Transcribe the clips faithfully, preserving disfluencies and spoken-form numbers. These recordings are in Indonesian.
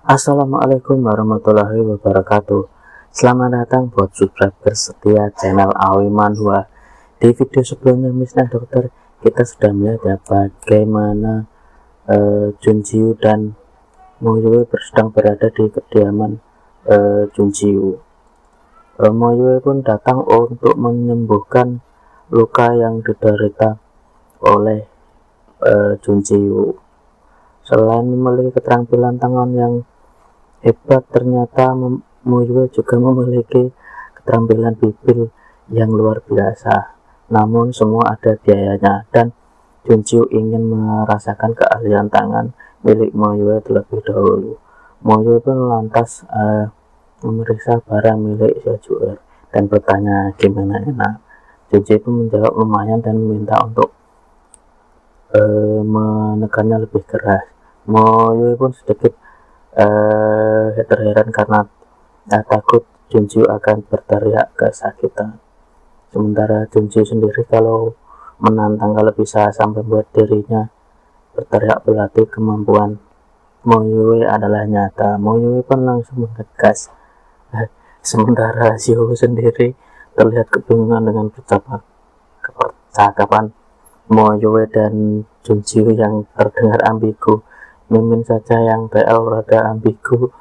Assalamualaikum warahmatullahi wabarakatuh. Selamat datang buat subscriber setia channel Awi Manhwa. Di video sebelumnya Mister Dokter, kita sudah melihat ya bagaimana uh, Jun Ji Woo dan Mo Yue sedang berada di kediaman uh, Jun Ji Woo. Uh, Mo Yue pun datang untuk menyembuhkan luka yang diderita oleh uh, Jun Ji Woo. Selain memiliki keterampilan tangan yang hebat, ternyata Mo Yue juga memiliki keterampilan bibir yang luar biasa. Namun semua ada biayanya, dan Jun Ji Woo ingin merasakan keahlian tangan milik Mo Yue terlebih dahulu. Mo Yue pun lantas uh, memeriksa barang milik Xiaojuer dan bertanya gimana enak. Jun Ji Woo pun menjawab lumayan dan meminta untuk uh, menekannya lebih keras. Mo Yue pun sedikit Uh, terheran karena uh, takut Jun Ji Woo akan berteriak kesakitan. Sementara Jun Ji Woo sendiri kalau menantang, kalau bisa sampai buat dirinya berteriak, berarti kemampuan Mo Yue adalah nyata. Mo Yue pun langsung menggegas. Uh, sementara Xiao sendiri terlihat kebingungan dengan percakapan Mo Yue dan Jun Ji Woo yang terdengar ambigu. Mimin saja yang T L rada ambigu.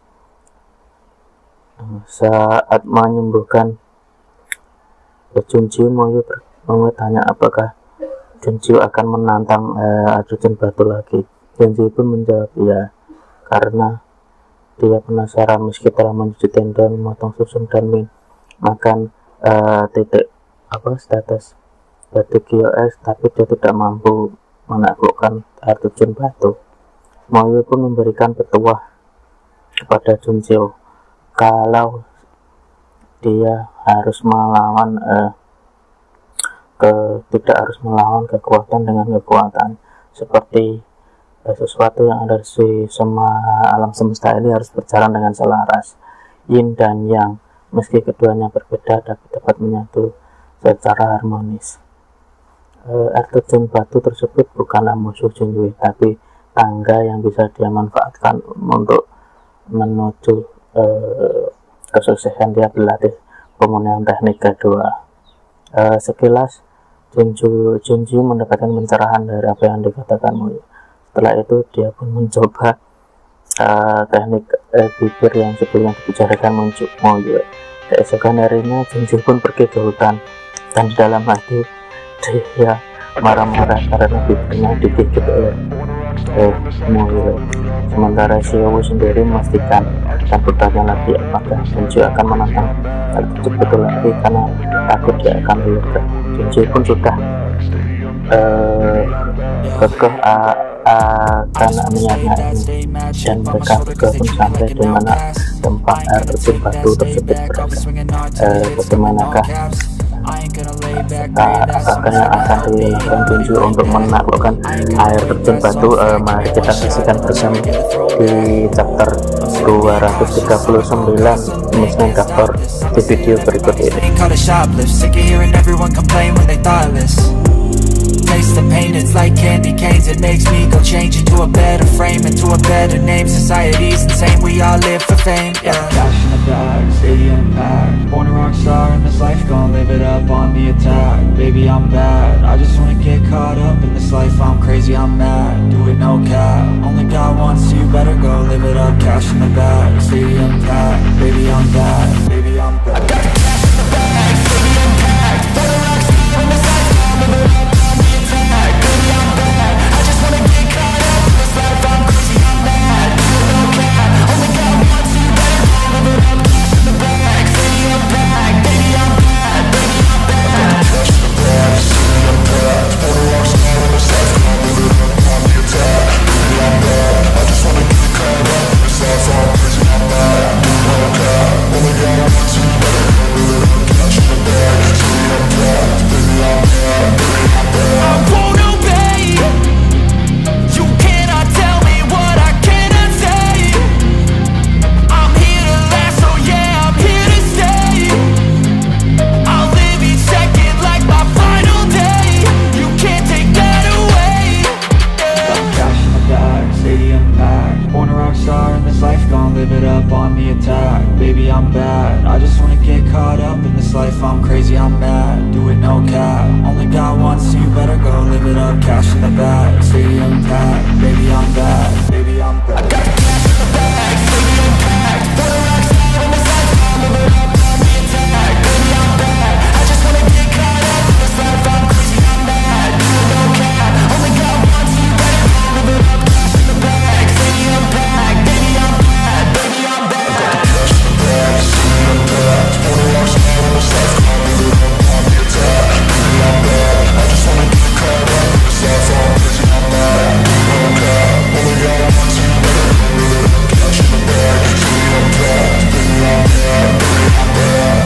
Saat menyembuhkan Jun Ji Woo, Mo Yue bertanya apakah Jun Ji Woo akan menantang eh, Arjun Batu lagi. Jun Ji Woo pun menjawab ya, karena dia penasaran meski telah mencuci tendon, memotong susun dan min makan eh, titik apa status batu Q S, tapi dia tidak mampu menaklukkan Arjun Batu. Mo Yue pun memberikan petuah kepada Jun Ji Woo kalau dia harus melawan eh, ke tidak harus melawan kekuatan dengan kekuatan, seperti eh, sesuatu yang ada di semua alam semesta ini harus berjalan dengan selaras, yin dan yang, meski keduanya berbeda tapi dapat menyatu secara harmonis. eh, air terjun batu tersebut bukanlah musuh Jun Ji Woo, tapi tangga yang bisa dia manfaatkan untuk menuju eh, kesuksesan dia berlatih pemulihan teknik kedua. Eh, sekilas Jun Ji Woo mendapatkan pencerahan dari apa yang dikatakan Mo Yue. Setelah itu dia pun mencoba eh, teknik eh, bibir yang sebelumnya dibicarakan Mo Yue. Keesokan harinya Jun Ji Woo pun pergi ke hutan, dan di dalam hati dia marah-marah karena bibirnya digigit oleh eh, Mo Yue. Sementara Xiao sendiri memastikan dan bertanya lagi apakah Jun Ji Woo akan menantang hal betul lagi, karena takut dia akan terluka. Jun Ji Woo pun sudah eh, kekeh akan niatnya ini, dan mereka juga pun sampai di mana tempat air terjun batu tersebut berada. Eh, bagaimanakah apakah yang akan dilakukan Jun Ji Woo untuk menaklukkan air terjun batu? Uh, mari kita saksikan bersama di chapter dua ratus tiga puluh sembilan Muslim Doctor di video berikut ini. Taste the pain, it's like candy canes. It makes me go change into a better frame, into a better name. Society's insane, we all live for fame, yeah. Cash in the bag, stadium packed. Born a rock star in this life, gonna live it up on the attack. Baby, I'm bad, I just wanna get caught up in this life. I'm crazy, I'm mad, do it no cap. Only God wants you, better go live it up. Cash in the bag, stadium packed. Baby, I'm bad, baby, I'm bad. I got cash in the bag, stadium packed. Born a rock star in this life, gonna live it up. Only God wants you better. baby I'm bad. I just wanna get caught up in this life, I'm crazy, I'm mad. Do it no cap, only got one, so you better go live it up. Cash in the bag, stadium packed, baby I'm bad, baby I'm bad. I got the cash in the bag, stadium packed. Wanna rock star in this life, I'm living up on the attack. Baby I'm bad, I just wanna get caught up in this life, I'm crazy, I'm mad. Do it no cap, only got one, so you better go live it up. Cash in the bag, stadium packed, baby I'm bad, baby I'm bad. I got the cash in the bag, stadium packed. Wanna rock star in this life, I'm living up on the attack. Baby I'm bad, I just wanna get caught up in this life, I'm crazy, I'm mad. Do it no cap, only got one, so you better go live it up. Cash in the bag, stadium packed. Baby I'm bad, baby I'm bad.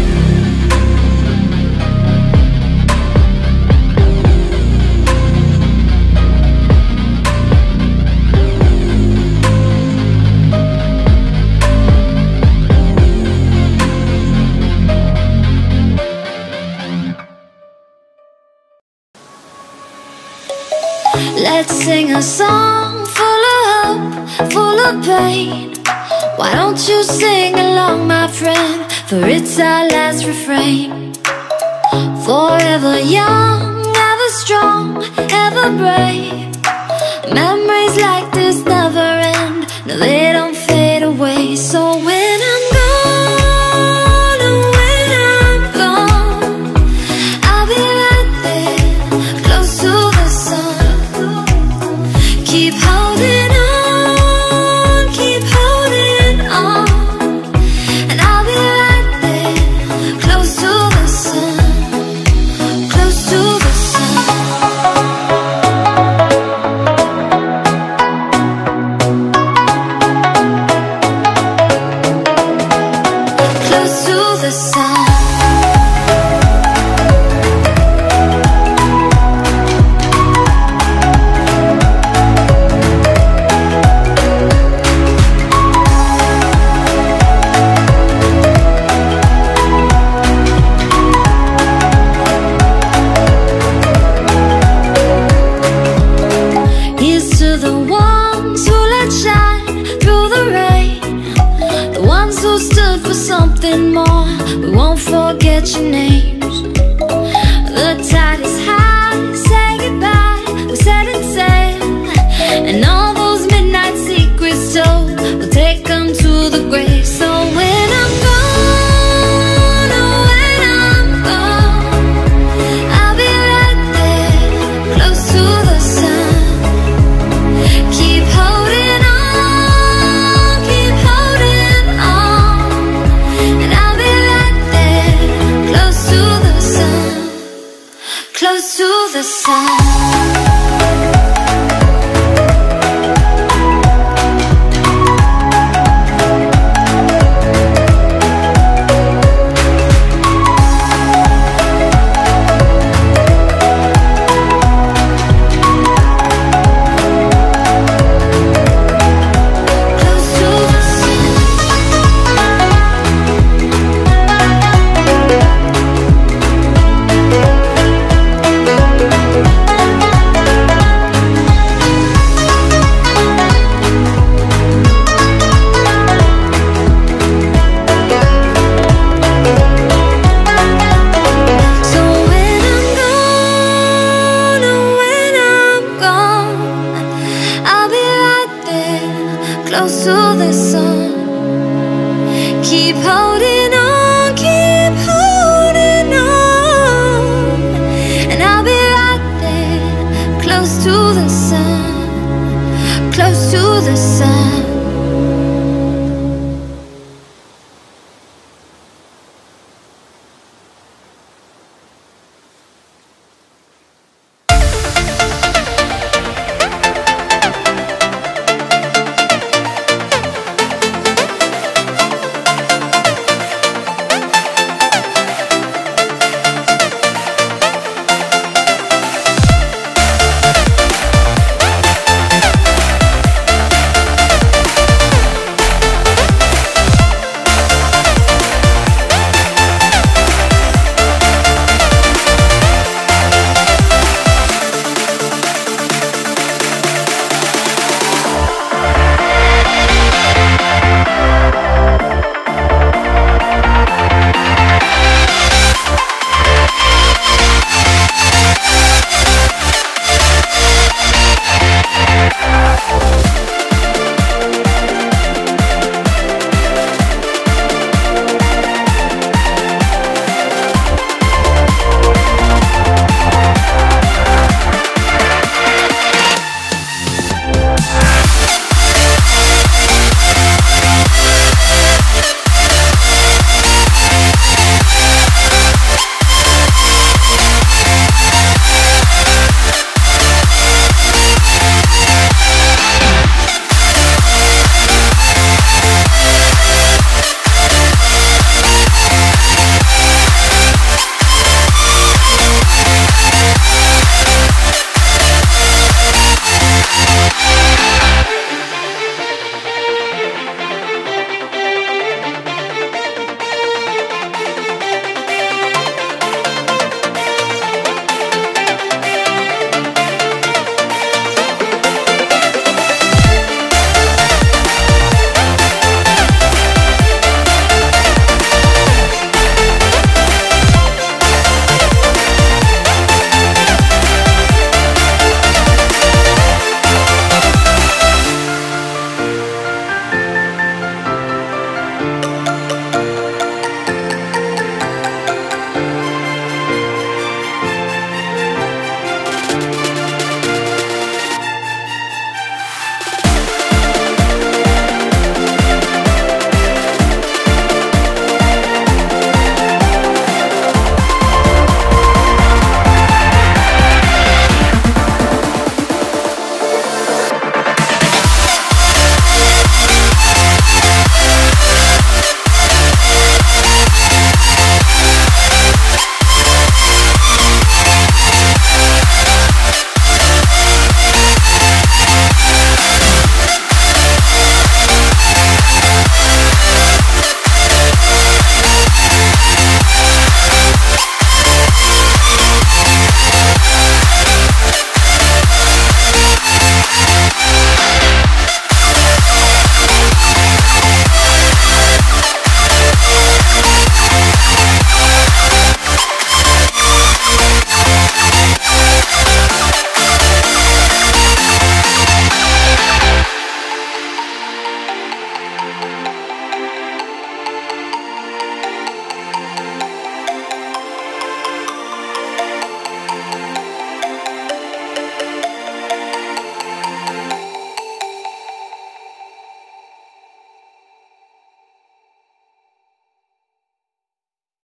Let's sing a song full of hope, full of pain. Why don't you sing along, my friend? For it's our last refrain. Forever young, ever strong, ever brave. Memories like this never end. No, they don't fade away. So when I'm gone, oh, when I'm gone, I'll be right there, close to the sun. Keep holding on, keep holding on, and I'll be right there, close to the sun, close to the sun. Close to the sun. Here's to the ones who let shine through the rain, the ones who stood for something more. We won't forget your names. The tide is high, say goodbye, we're setting sail, and all those midnight secrets told, we'll take them to the grave. So when I'm gone, oh, when I'm gone, I'll be right there, close to the sun. Keep holding on, keep holding on, and I'll be right there, close to the sun, close to the sun. Close to the sun. So when I'm gone, oh, when I'm gone, I'll be right there, close to the sun. Keep holding